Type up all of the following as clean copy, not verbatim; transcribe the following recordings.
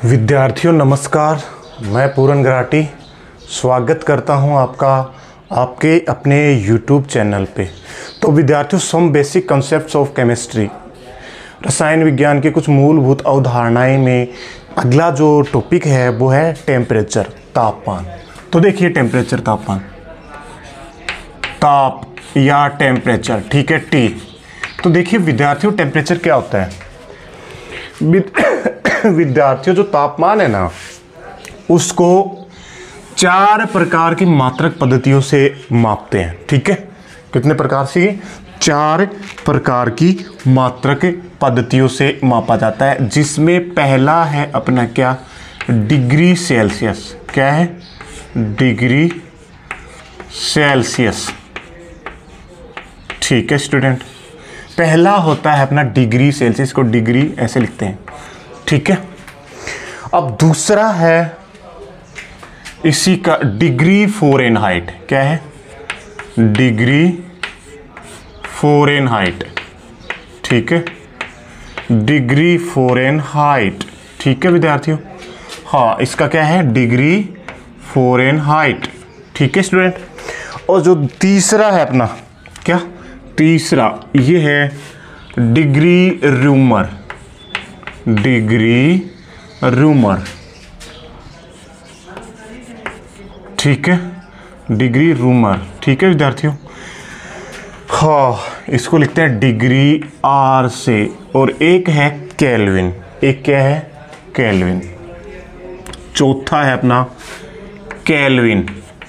विद्यार्थियों नमस्कार, मैं पूरन गराटी स्वागत करता हूं आपका आपके अपने YouTube चैनल पे। तो विद्यार्थियों, some basic concepts of chemistry, रसायन विज्ञान के कुछ मूलभूत अवधारणाएं में अगला जो टॉपिक है वो है टेम्परेचर, तापमान। तो देखिए टेम्परेचर, तापमान, ताप या टेम्परेचर, ठीक है, टी। तो देखिए विद्यार्थियों, टेम्परेचर क्या होता है? विद्यार्थियों, जो तापमान है ना, उसको 4 प्रकार की मात्रक पद्धतियों से मापते हैं, ठीक है। कितने प्रकार से? 4 प्रकार की मात्रक पद्धतियों से मापा जाता है, जिसमें पहला है अपना क्या? Degree Celsius. क्या है? डिग्री सेल्सियस, ठीक है स्टूडेंट। पहला होता है अपना डिग्री सेल्सियस, को डिग्री ऐसे लिखते हैं, ठीक है। अब दूसरा है इसी का डिग्री फ़ारेनहाइट। क्या है? डिग्री फ़ारेनहाइट, ठीक है, डिग्री फ़ारेनहाइट, ठीक है विद्यार्थियों। हाँ, इसका क्या है? डिग्री फ़ारेनहाइट, ठीक है स्टूडेंट। और जो तीसरा है अपना, क्या तीसरा, ये है डिग्री रूमर। डिग्री रूमर, ठीक है, डिग्री रूमर, ठीक है विद्यार्थियों। हाँ, इसको लिखते हैं डिग्री आर से। और एक है केल्विन। एक क्या है? केल्विन। चौथा है अपना केल्विन,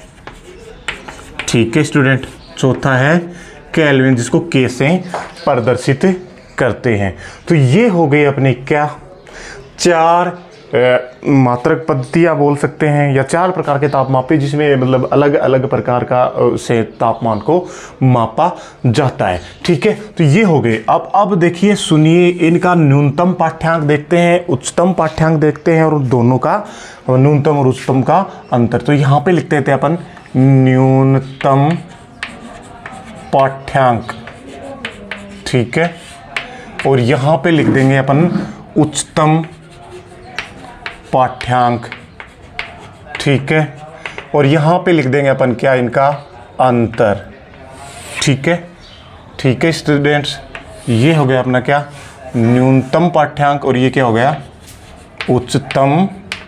ठीक है स्टूडेंट। चौथा है केल्विन, जिसको के से प्रदर्शित करते हैं। तो ये हो गई अपने क्या? 4 मात्रक पद्धतियाँ बोल सकते हैं, या 4 प्रकार के तापमापी, जिसमें मतलब अलग अलग प्रकार का से तापमान को मापा जाता है, ठीक है। तो ये हो गए। अब देखिए, सुनिए, इनका न्यूनतम पाठ्यांक देखते हैं, उच्चतम पाठ्यांक देखते हैं, और दोनों का न्यूनतम और उच्चतम का अंतर। तो यहाँ पे लिखते थे अपन न्यूनतम पाठ्यांक, ठीक है, और यहाँ पे लिख देंगे अपन उच्चतम पाठ्यांक, ठीक है, और यहाँ पे लिख देंगे अपन क्या? इनका अंतर, ठीक है, ठीक है स्टूडेंट्स। ये हो गया अपना क्या? न्यूनतम पाठ्यांक, और ये क्या हो गया? उच्चतम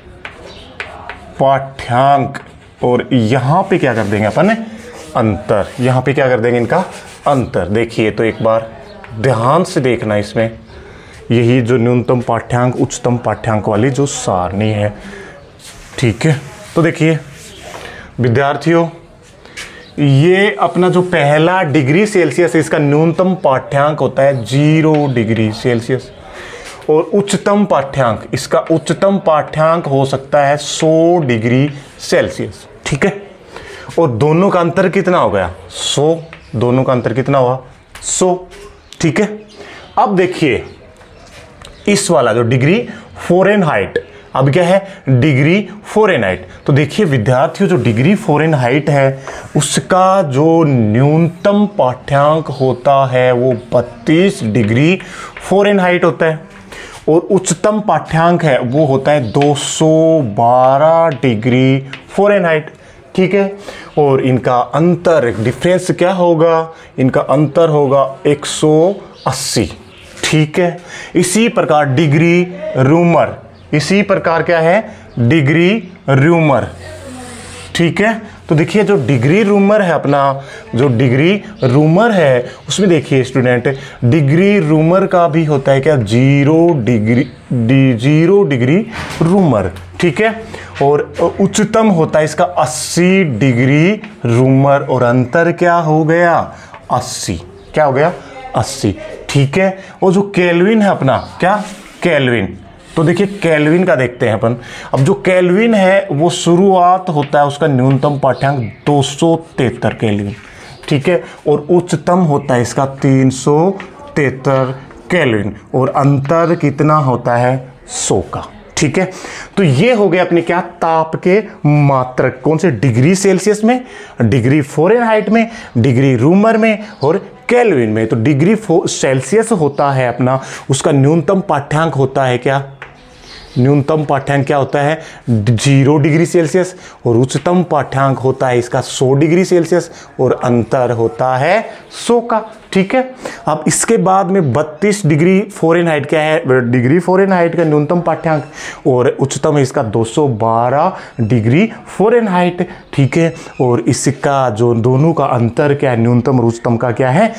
पाठ्यांक। और यहाँ पे क्या कर देंगे अपन? अंतर। यहाँ पे क्या कर देंगे? इनका अंतर। देखिए, तो एक बार ध्यान से देखना इसमें, यही जो न्यूनतम पाठ्यांक उच्चतम पाठ्यांक वाली जो सारणी है, ठीक है। तो देखिए विद्यार्थियों, ये अपना जो पहला डिग्री सेल्सियस है, इसका न्यूनतम पाठ्यांक होता है 0 डिग्री सेल्सियस, और उच्चतम पाठ्यांक, इसका उच्चतम पाठ्यांक हो सकता है 100 डिग्री सेल्सियस, ठीक है। और दोनों का अंतर कितना हो गया? 100। दोनों का अंतर कितना हुआ? 100, ठीक है। अब देखिए इस वाला जो डिग्री फ़ारेनहाइट, अब क्या है? Degree Fahrenheit. तो देखिए विद्यार्थियों, जो डिग्री फ़ारेनहाइट है, उसका जो न्यूनतम पाठ्यांक होता है वो 32 डिग्री फ़ारेनहाइट होता है, और उच्चतम पाठ्यांक है वो होता है 212 डिग्री फ़ारेनहाइट, ठीक है। और इनका अंतर, डिफरेंस क्या होगा? इनका अंतर होगा 180, ठीक है। इसी प्रकार डिग्री रूमर, इसी प्रकार क्या है? डिग्री रूमर, ठीक है। तो देखिए जो डिग्री रूमर है अपना, जो डिग्री रूमर है, उसमें देखिए स्टूडेंट, डिग्री रूमर का भी होता है क्या? 0 डिग्री रूमर, ठीक है। और उच्चतम होता है इसका 80 डिग्री रूमर, और अंतर क्या हो गया? 80। क्या हो गया? 80, ठीक है। और जो केल्विन है अपना, क्या? केल्विन। तो देखिए केल्विन का देखते हैं अपन। अब जो केल्विन है वो शुरुआत होता है उसका न्यूनतम पाठ्यांक 273 केल्विन, ठीक है, और उच्चतम होता है इसका 373 केल्विन, और अंतर कितना होता है? 100 का, ठीक है। तो ये हो गए अपने क्या? ताप के मात्रक। कौन से? डिग्री सेल्सियस में, डिग्री फ़ारेनहाइट में, डिग्री रूमर में, और केल्विन में। तो डिग्री सेल्सियस होता है अपना, उसका न्यूनतम पाठ्यांक होता है क्या? न्यूनतम पाठ्यांक क्या होता है 0 डिग्री सेल्सियस और उच्चतम पाठ्यांक होता है इसका 100 डिग्री सेल्सियस और अंतर होता है 100 का। ठीक है, अब इसके बाद में 32 डिग्री फ़ारेनहाइट क्या है, डिग्री फ़ारेनहाइट का न्यूनतम पाठ्यांक और उच्चतम है इसका 212 डिग्री फ़ारेनहाइट। ठीक है, और इसका जो दोनों का अंतर क्या है, न्यूनतम और उच्चतम का क्या है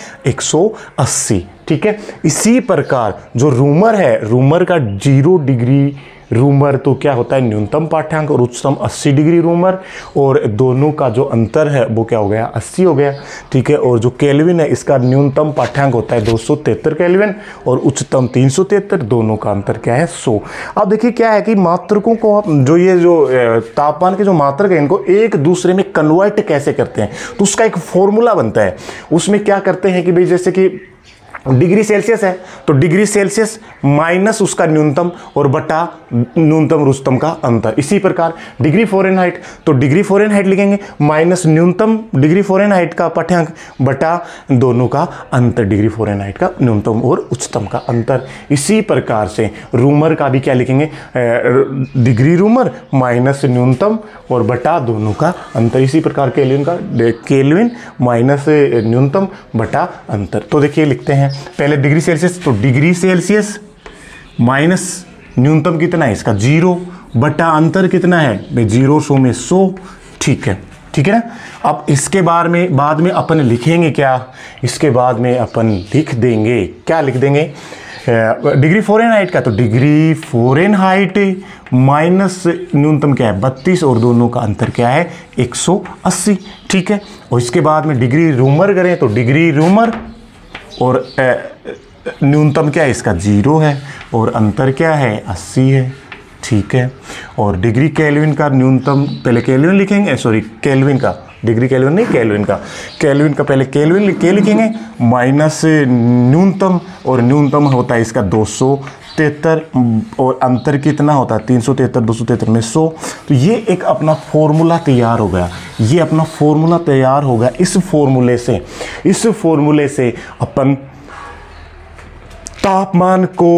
180। ठीक है, इसी प्रकार जो रूमर है, रूमर का 0 डिग्री रूमर तो क्या होता है न्यूनतम पाठ्यांक और उच्चतम 80 डिग्री रूमर, और दोनों का जो अंतर है वो क्या हो गया 80 हो गया। ठीक है, और जो केल्विन है इसका न्यूनतम पाठ्यांक होता है 273 केल्विन और उच्चतम 373, दोनों का अंतर क्या है 100। अब देखिए क्या है कि मात्रकों को जो ये जो तापमान के जो मात्रक है इनको एक दूसरे में कन्वर्ट कैसे करते हैं, तो उसका एक फॉर्मूला बनता है। उसमें क्या करते हैं कि भाई जैसे कि डिग्री सेल्सियस है तो डिग्री सेल्सियस माइनस उसका न्यूनतम और बटा न्यूनतम और उच्चतम का अंतर। इसी प्रकार डिग्री फ़ारेनहाइट तो डिग्री फ़ारेनहाइट लिखेंगे माइनस न्यूनतम डिग्री फ़ारेनहाइट का पाठ्यांक बटा दोनों का अंतर, डिग्री फ़ारेनहाइट का न्यूनतम और उच्चतम का अंतर। इसी प्रकार से रूमर का भी क्या लिखेंगे, डिग्री रूमर माइनस न्यूनतम और बटा दोनों का अंतर। इसी प्रकार केल्विन का केल्विन माइनस न्यूनतम बटा अंतर। तो देखिए लिखते हैं पहले डिग्री सेल्सियस, तो डिग्री सेल्सियस माइनस न्यूनतम कितना है इसका 0 बटा अंतर कितना है भाई 0 100 में 100। ठीक है, ठीक है ना। अब इसके बाद में अपन लिखेंगे क्या, इसके बाद में अपन लिख देंगे क्या, लिख देंगे डिग्री फ़ारेनहाइट का, तो डिग्री फ़ारेनहाइट माइनस न्यूनतम क्या है 32 और दोनों का अंतर क्या है 180। ठीक है, और इसके बाद में डिग्री रूमर करें तो डिग्री रूमर और न्यूनतम क्या है इसका 0 है और अंतर क्या है 80 है। ठीक है, और डिग्री केल्विन का न्यूनतम पहले केल्विन लिखेंगे, सॉरी केल्विन का, डिग्री केल्विन नहीं केल्विन का पहले केल्विन के लिखेंगे माइनस न्यूनतम और न्यूनतम होता है इसका 273 और अंतर कितना होता है 373, 273 में 100। तो ये एक अपना फॉर्मूला तैयार हो गया, ये अपना फॉर्मूला तैयार हो गया। इस फॉर्मूले से अपन तापमान को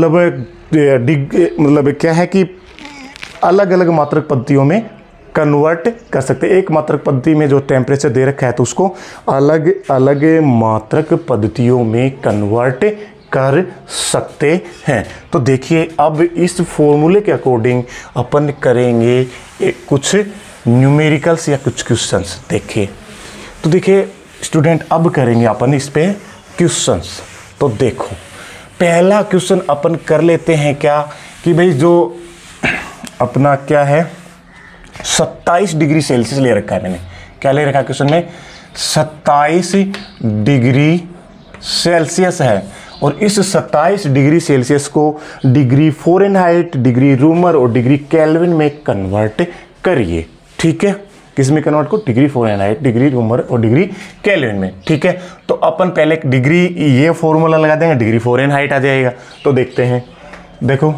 मतलब क्या है कि अलग अलग मात्रक पद्धतियों में कन्वर्ट कर सकते हैं। एक मात्रक पद्धति में जो टेम्परेचर दे रखा है तो उसको अलग अलग मात्रक पद्धतियों में कन्वर्ट कर सकते हैं। तो देखिए अब इस फॉर्मूले के अकॉर्डिंग अपन करेंगे कुछ न्यूमेरिकल्स या कुछ क्वेश्चंस। देखिए तो देखिए स्टूडेंट अब करेंगे अपन इस पे क्वेश्चंस। तो देखो पहला क्वेश्चन अपन कर लेते हैं क्या कि भाई जो अपना क्या है 27 डिग्री सेल्सियस ले रखा है, मैंने क्या ले रखा है क्वेश्चन में 27 डिग्री सेल्सियस है और इस 27 डिग्री सेल्सियस को डिग्री फ़ारेनहाइट, डिग्री रूमर और डिग्री केल्विन में कन्वर्ट करिए। ठीक है, किस में कन्वर्ट को, डिग्री फ़ारेनहाइट, डिग्री रूमर और डिग्री केल्विन में। ठीक है, तो अपन पहले डिग्री ये फॉर्मूला लगा देंगे, डिग्री फ़ारेनहाइट आ जाएगा। तो देखते हैं, देखो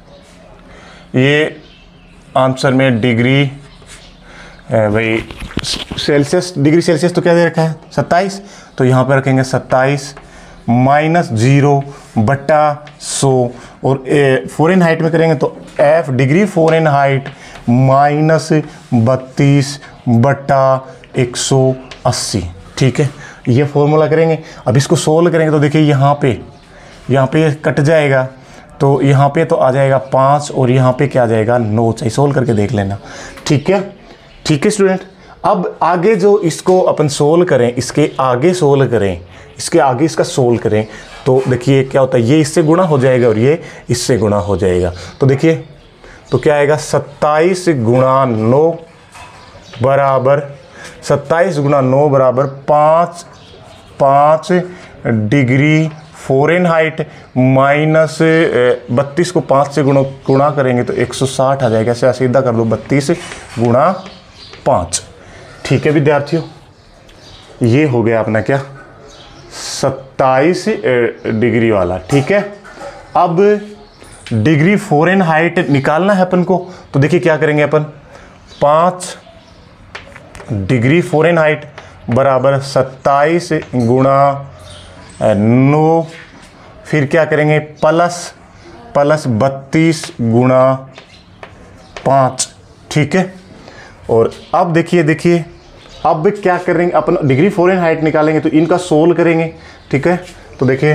ये आंसर में डिग्री भाई सेल्सियस, डिग्री सेल्सियस तो क्या दे रखा है 27, तो यहाँ पर रखेंगे 27 माइनस 0 बटा 100 और फ़ारेनहाइट में करेंगे तो F डिग्री फ़ारेनहाइट माइनस 32 बटा 180। ठीक है, ये फॉर्मूला करेंगे। अब इसको सोल्व करेंगे तो देखिए यहाँ पे कट जाएगा तो यहाँ पे तो आ जाएगा 5 और यहाँ पे क्या आ जाएगा 9। चाहिए सोल्व करके देख लेना। ठीक है, ठीक है स्टूडेंट। अब आगे जो इसको अपन सोल्व करें, इसके आगे सोल्व करें, इसके आगे इसका सोल्व करें तो देखिए क्या होता है, ये इससे गुणा हो जाएगा और ये इससे गुणा हो जाएगा। तो देखिए तो क्या आएगा 27 गुणा 9 बराबर 27 गुणा 9 बराबर 5 डिग्री फ़ारेनहाइट माइनस 32 को 5 से गुणा करेंगे तो 160 आ जाएगा। ऐसे सीधा कर दो 32 गुणा 5। ठीक है विद्यार्थियों, ये हो गया अपना क्या 27 डिग्री वाला। ठीक है, अब डिग्री फ़ारेनहाइट निकालना है अपन को। तो देखिए क्या करेंगे अपन 5 डिग्री फ़ारेनहाइट बराबर 27 गुणा 9, फिर क्या करेंगे प्लस प्लस 32 गुणा 5, ठीक है। और अब देखिए अब क्या करेंगे अपन, डिग्री फ़ारेनहाइट निकालेंगे तो इनका सोल्व करेंगे, ठीक है। तो देखिए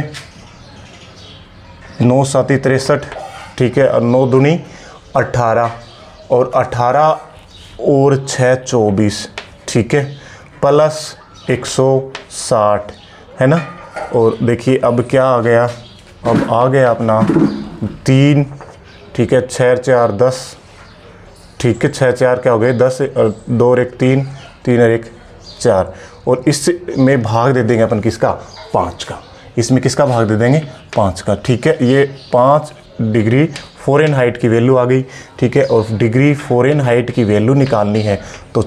9 7 63, ठीक है, और 9 दूनी 18 और 18 और 6 24, ठीक है, प्लस 160 है ना। और देखिए अब क्या आ गया, अब आ गया अपना 3, ठीक है, 6 4 10, ठीक है, 6 4 क्या हो गए 10 और 2 और 1 3, 3 और 1 4, और इसमें भाग दे देंगे अपन किसका, 5 का। इसमें किसका भाग दे देंगे, 5 का, ठीक है। ये 5 डिग्री फ़ारेनहाइट की वैल्यू आ गई, ठीक है। और डिग्री फ़ारेनहाइट की वैल्यू निकालनी है तो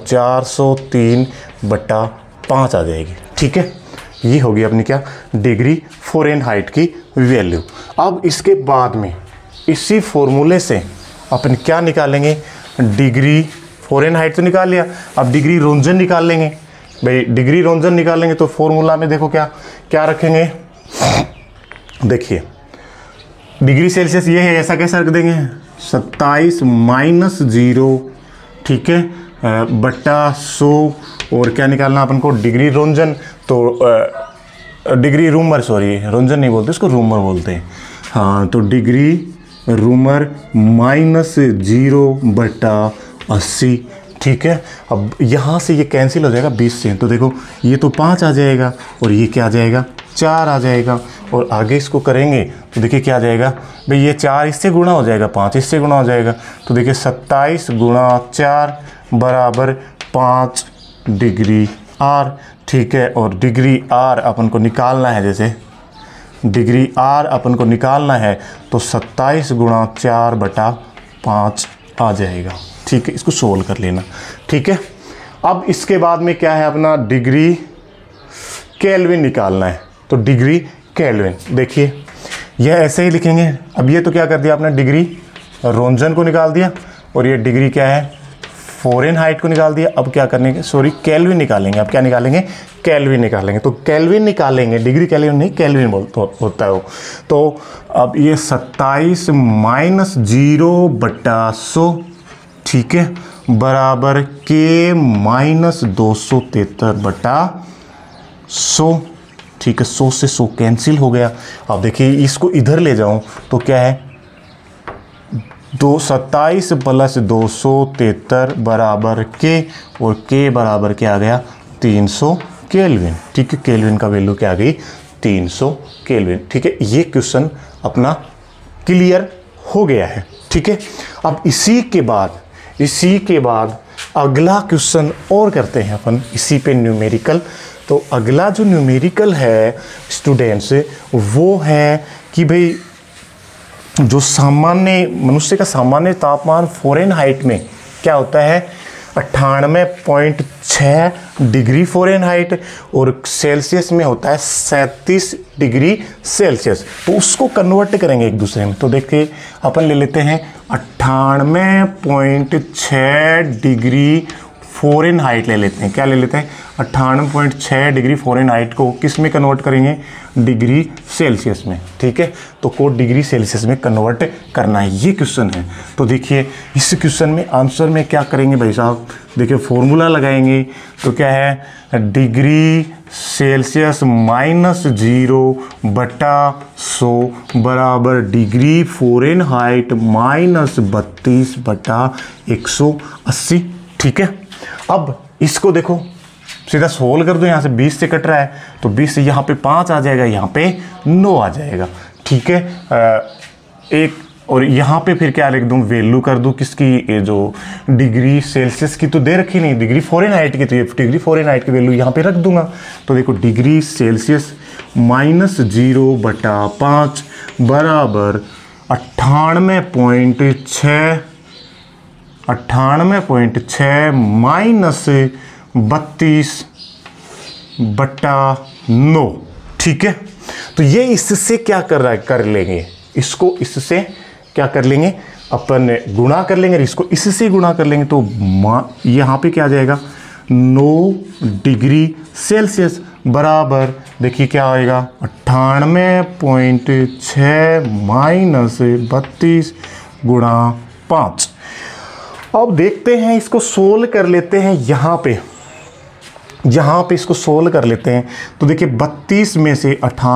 403/5 आ जाएगी, ठीक है। ये होगी अपनी क्या, डिग्री फ़ारेनहाइट की वैल्यू। अब इसके बाद में इसी फॉर्मूले से अपन क्या निकालेंगे, डिग्री फ़ारेनहाइट तो निकाल लिया, अब डिग्री रोंजन निकाल लेंगे भाई। डिग्री रोंजन निकालेंगे तो फॉर्मूला में देखो क्या क्या रखेंगे, देखिए डिग्री सेल्सियस ये है, ऐसा कैसे रख देंगे, 27 - 0, ठीक है, बटा 100। और क्या निकालना अपन को, डिग्री रोंजन, तो डिग्री रूमर, सॉरी रोंजन नहीं बोलते इसको, रूमर बोलते हैं, हाँ। तो डिग्री रूमर -0/80, ठीक है। अब यहाँ से ये कैंसिल हो जाएगा 20 से, तो देखो ये तो 5 आ जाएगा और ये क्या आ जाएगा, 4 आ जाएगा। और आगे इसको करेंगे तो देखिए क्या आ जाएगा भाई, ये 4 इससे गुणा हो जाएगा, 5 इससे गुणा हो जाएगा, तो देखिए 27 × 4 बराबर 5 डिग्री आर, ठीक है। और डिग्री आर अपन को निकालना है, जैसे डिग्री आर अपन को निकालना है तो 27 × 4/5 आ जाएगा, ठीक है। इसको सोल्व कर लेना, ठीक है। अब इसके बाद में क्या है अपना, डिग्री केल्विन निकालना है, तो डिग्री केल्विन देखिए यह ऐसे ही लिखेंगे। अब ये तो क्या कर दिया आपने, डिग्री रोंजन को निकाल दिया, और ये डिग्री क्या है, फ़ारेनहाइट को निकाल दिया। अब क्या करने के, सॉरी केल्विन निकालेंगे। अब क्या निकालेंगे, केल्विन निकालेंगे। तो केल्विन निकालेंगे, डिग्री केल्विन नहीं, केल्विन होता है वो। तो अब ये 27 - 0/100, ठीक है, बराबर K - 273/100, ठीक है। 100 से 100 कैंसिल हो गया। अब देखिए इसको इधर ले जाऊं तो क्या है, 27 + 273 बराबर K, और K बराबर क्या आ गया, 300 केल्विन, ठीक है। केल्विन का वैल्यू क्या आ गई, 300 केल्विन, ठीक है। ये क्वेश्चन अपना क्लियर हो गया है, ठीक है। अब इसी के बाद अगला क्वेश्चन और करते हैं अपन इसी पे न्यूमेरिकल। तो अगला जो न्यूमेरिकल है स्टूडेंट्स, वो है कि भाई जो सामान्य मनुष्य का सामान्य तापमान फ़ारेनहाइट में क्या होता है, 98.6 डिग्री फ़ारेनहाइट, और सेल्सियस में होता है 37 डिग्री सेल्सियस। तो उसको कन्वर्ट करेंगे एक दूसरे में। तो देखिए अपन ले लेते हैं 98.6 डिग्री फ़ारेनहाइट ले लेते हैं। क्या ले लेते हैं, 98.6 डिग्री फ़ारेनहाइट को किस में कन्वर्ट करेंगे, डिग्री सेल्सियस में, ठीक है। तो को डिग्री सेल्सियस में कन्वर्ट करना है, ये क्वेश्चन है। तो देखिए इस क्वेश्चन में आंसर में क्या करेंगे भाई साहब, देखिए फॉर्मूला लगाएंगे। तो क्या है, डिग्री सेल्सियस -0/100 बराबर डिग्री फ़ारेनहाइट -32/180, ठीक है। अब इसको देखो सीधा सोल्व कर दो, यहाँ से 20 से कट रहा है तो 20 से यहाँ पे 5 आ जाएगा, यहाँ पे 9 आ जाएगा, ठीक है। एक और यहाँ पे फिर क्या लिख दूँ, वैल्यू कर दूँ किसकी, ये जो डिग्री सेल्सियस की तो दे रखी नहीं, डिग्री फ़ारेनहाइट की, तो ये डिग्री फ़ारेनहाइट की वैल्यू यहाँ पे रख दूंगा। तो देखो डिग्री सेल्सियस -0/5 बराबर 98.6 -32/9, ठीक है। तो ये इससे क्या कर लेंगे, इसको इससे क्या कर लेंगे, अपन गुणा कर लेंगे, इसको इससे गुणा कर लेंगे तो यहाँ पे क्या आ जाएगा, 9 डिग्री सेल्सियस बराबर देखिए क्या आएगा 98.6 माइनस 32 गुणा 5। अब देखते हैं इसको सोल्व कर लेते हैं। यहाँ पे इसको सोल्व कर लेते हैं तो देखिए 32 में से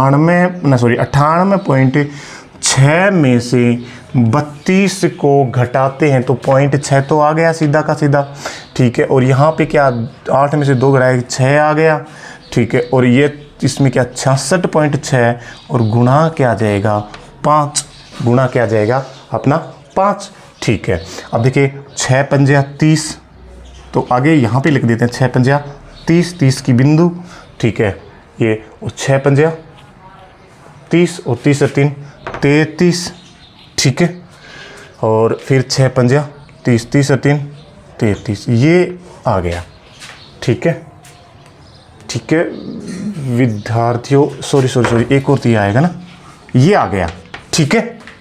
98.6 में से 32 को घटाते हैं तो 0.6 तो आ गया सीधा का सीधा, ठीक है। और यहाँ पे क्या 8 में से 2 घटाए 6 आ गया, ठीक है। और ये इसमें क्या 66.6 और गुणा क्या आ जाएगा 5, गुणा क्या आ जाएगा अपना 5, ठीक है। अब देखिए 6 पंजे 30, तो आगे यहाँ पे लिख देते हैं 6 पंजे 30, 30 की बिंदु, ठीक है। ये 6 पंजे 30 और 30 से 3 33, ठीक है। और फिर 6 पंजे 30, 30 से 3 33, ये आ गया, ठीक है, ठीक है विद्यार्थियों। सॉरी एक और तो ये आएगा ना, ये आ गया, ठीक है।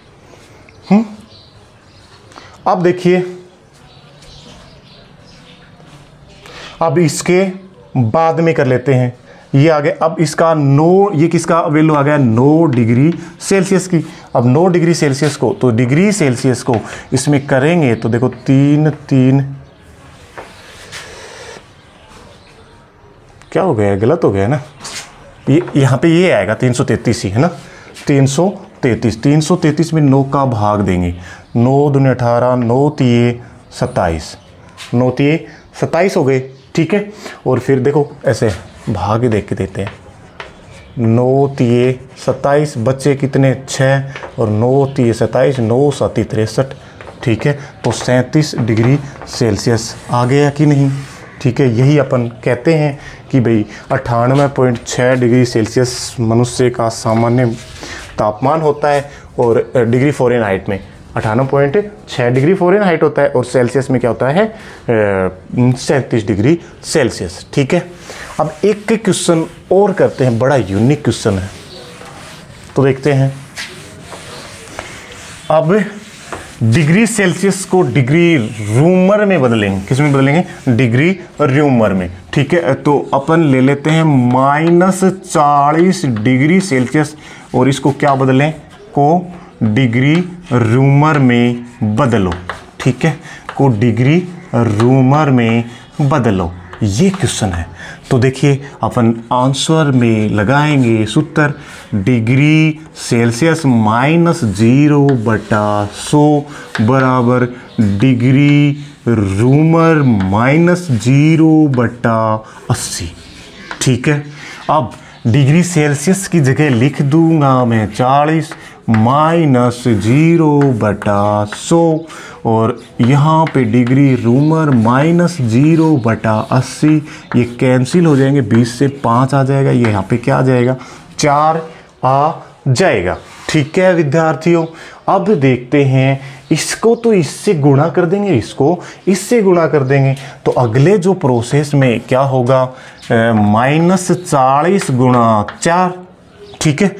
अब देखिए, अब इसके बाद में कर लेते हैं। ये आ गया, अब इसका 9, ये किसका वैल्यू आ गया 9 डिग्री सेल्सियस की। अब 9 डिग्री सेल्सियस को, तो डिग्री सेल्सियस को इसमें करेंगे तो देखो 3 क्या हो गया, गलत हो गया ना, ये यहाँ पे ये आएगा 333 ही है ना, 333 में 9 का भाग देंगे, 9 दूनी 18, 9 तिये 27, 9 तिये 27 हो गए, ठीक है। और फिर देखो ऐसे भाग देख के देते हैं, 9 तिये 27, बच्चे कितने 6, और 9 तिये 27, 9 7 63, ठीक है। तो 37 डिग्री सेल्सियस आ गया कि नहीं, ठीक है। यही अपन कहते हैं कि भाई 98.6 डिग्री सेल्सियस मनुष्य का सामान्य तापमान होता है, और डिग्री फ़ारेनहाइट में 98.6 डिग्री फ़ारेनहाइट होता है, और सेल्सियस में क्या होता है 37 डिग्री सेल्सियस, ठीक है। अब एक क्वेश्चन और करते हैं, बड़ा यूनिक क्वेश्चन है, तो देखते हैं। अब डिग्री सेल्सियस को डिग्री रूमर में बदलेंगे, किस में बदलेंगे, डिग्री रूमर में, ठीक है। तो अपन ले लेते हैं -40 डिग्री सेल्सियस, और इसको क्या बदलें, को डिग्री रूमर में बदलो, ठीक है, को डिग्री रूमर में बदलो, ये क्वेश्चन है। तो देखिए अपन आंसर में लगाएंगे सूत्र, डिग्री सेल्सियस -0/100 बराबर डिग्री रूमर -0/80, ठीक है। अब डिग्री सेल्सियस की जगह लिख दूंगा मैं 40 -0/100, और यहाँ पे डिग्री रूमर -0/80, ये कैंसिल हो जाएंगे, 20 से 5 आ जाएगा, ये यहाँ पे क्या आ जाएगा 4 आ जाएगा, ठीक है विद्यार्थियों। अब देखते हैं इसको, तो इससे गुणा कर देंगे, इसको इससे गुणा कर देंगे, तो अगले जो प्रोसेस में क्या होगा -40 गुणा 4, ठीक है,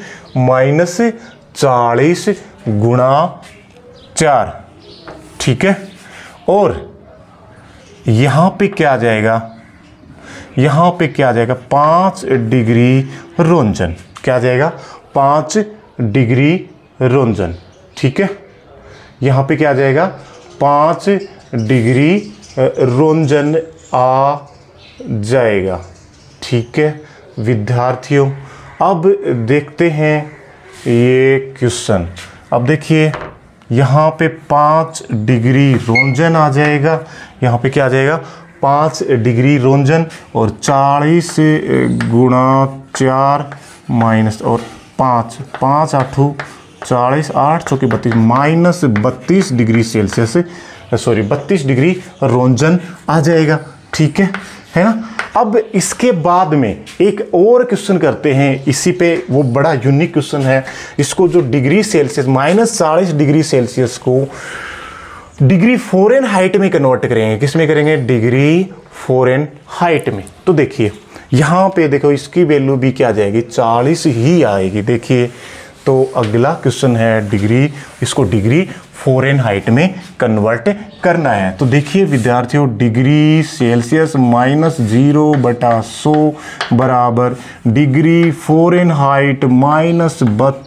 -40 गुणा 4, ठीक है। और यहाँ पे क्या आ जाएगा, यहाँ पे क्या आ जाएगा 5 डिग्री रोंजन, क्या आ जाएगा 5 डिग्री रोंजन, ठीक है। यहाँ पे क्या आ जाएगा 5 डिग्री रोंजन आ जाएगा, ठीक है विद्यार्थियों। अब देखते हैं ये क्वेश्चन। अब देखिए यहाँ पे 5 डिग्री रोंजन आ जाएगा, यहाँ पे क्या आ जाएगा 5 डिग्री रोंजन, और 40 गुणा 4 माइनस और 5, 5 8 40, 8 चौके 32, -32 degree Celsius, sorry 32 degree Roentgen आ जाएगा, ठीक है ना। अब इसके बाद में एक और क्वेश्चन करते हैं इसी पे, वो बड़ा यूनिक क्वेश्चन है। इसको जो डिग्री सेल्सियस -40 डिग्री सेल्सियस को डिग्री फ़ारेनहाइट में कन्वर्ट करेंगे, किस में करेंगे, डिग्री फ़ारेनहाइट में। तो देखिए यहाँ पे देखो इसकी वैल्यू भी क्या आ जाएगी 40 ही आएगी, देखिए। तो अगला क्वेश्चन है डिग्री, इसको डिग्री फ़ारेनहाइट में कन्वर्ट करना है। तो देखिए विद्यार्थियों, डिग्री सेल्सियस माइनस 0/100 बराबर डिग्री फ़ारेनहाइट माइनस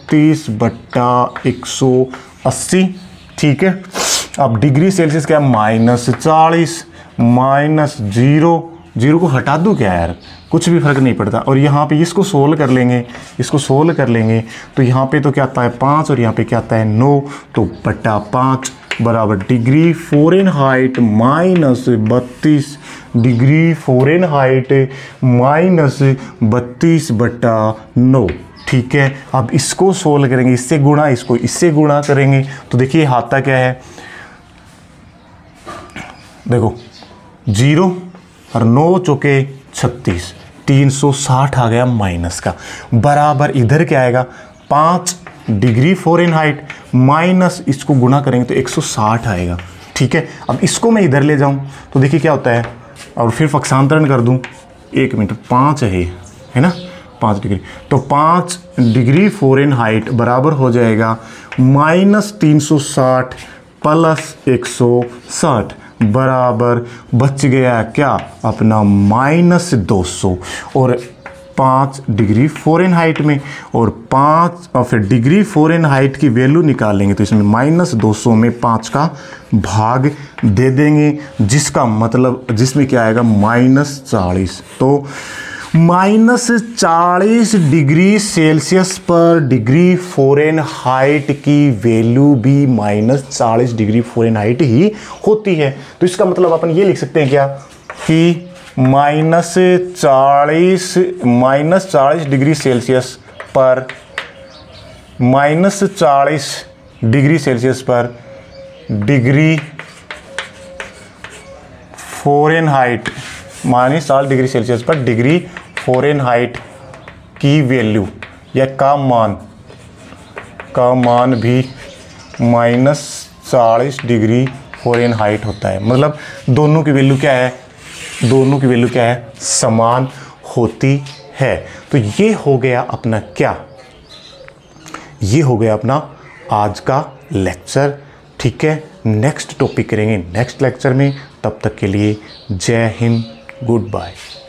32/180। ठीक है, अब डिग्री सेल्सियस क्या है, -40 माइनस 0 को हटा दूँ क्या यार, कुछ भी फर्क नहीं पड़ता। और यहाँ पे इसको सोल्व कर लेंगे, तो यहाँ पे तो क्या आता है 5 और यहाँ पे क्या आता है 9, तो बटा 5 बराबर degree Fahrenheit minus 32 degree Fahrenheit minus 32/9। ठीक है, अब इसको सोल्व करेंगे, इससे गुणा, इससे गुणा करेंगे तो देखिए आता क्या है, देखो 0 और 9 चौके 36, 360 आ गया माइनस का, बराबर इधर क्या आएगा 5 डिग्री फ़ारेनहाइट माइनस इसको गुणा करेंगे तो 160 आएगा। ठीक है, अब इसको मैं इधर ले जाऊं तो देखिए क्या होता है, और फिर पक्षांतरण कर दूं, 1 मिनट, 5 है ना, 5 डिग्री, तो 5 डिग्री फ़ारेनहाइट बराबर हो जाएगा -360 प्लस 160 बराबर बच गया क्या अपना -200, और 5 डिग्री फ़ारेनहाइट में, और 5 और फिर डिग्री फ़ारेनहाइट की वैल्यू निकालेंगे तो इसमें -200 में 5 का भाग दे देंगे, जिसका मतलब जिसमें क्या आएगा -40। तो -40 डिग्री सेल्सियस पर डिग्री फ़ारेनहाइट की वैल्यू भी -40 डिग्री फ़ारेनहाइट ही होती है। तो इसका मतलब अपन ये लिख सकते हैं क्या कि -40 डिग्री सेल्सियस पर -40 डिग्री सेल्सियस पर डिग्री फ़ारेनहाइट -40 डिग्री सेल्सियस पर डिग्री फ़ारेनहाइट की वैल्यू या का मान भी -40 डिग्री फ़ारेनहाइट होता है। मतलब दोनों की वैल्यू क्या है, समान होती है। तो ये हो गया अपना क्या, ये हो गया अपना आज का लेक्चर। ठीक है, नेक्स्ट टॉपिक करेंगे नेक्स्ट लेक्चर में, तब तक के लिए जय हिंद, गुड बाय।